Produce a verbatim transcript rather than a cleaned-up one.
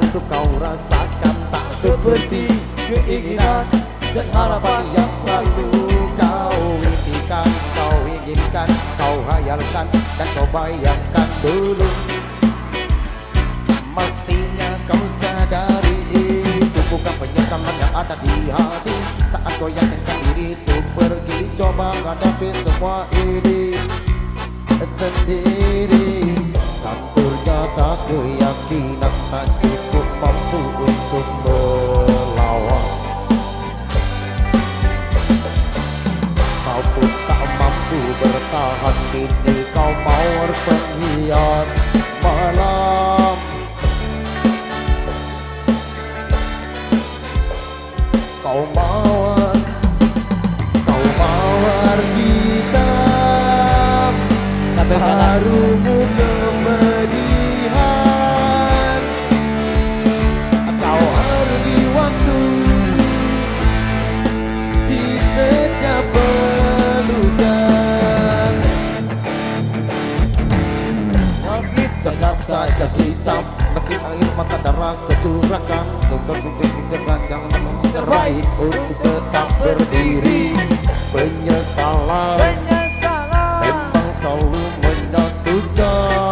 untuk kau rasakan, tak seperti keinginan dan harapan yang selalu kau impikan, kau inginkan, kau hayalkan, dan kau bayangkan dulu. Mestinya kau sadari itu bukan penyesalan yang ada di hati saat kau yakinkan diri itu pergi coba hadapi semua ini sendiri. Dan ternyata keyakinan tak cukup mampu untuk melawan. Kau pun tak mampu bertahan, kini kau mawar penghias malam. Kau mawar, kau mawar hitam, harumu kemedihan. Kau arti waktu di setiap pelukan. Langit senyap saja hitam, meski air mata darah kecurahkan. Untuk berpikirkan yang terbaik untuk tetap berdiri. Penyesalan, penyesalan memang selalu menyatukan.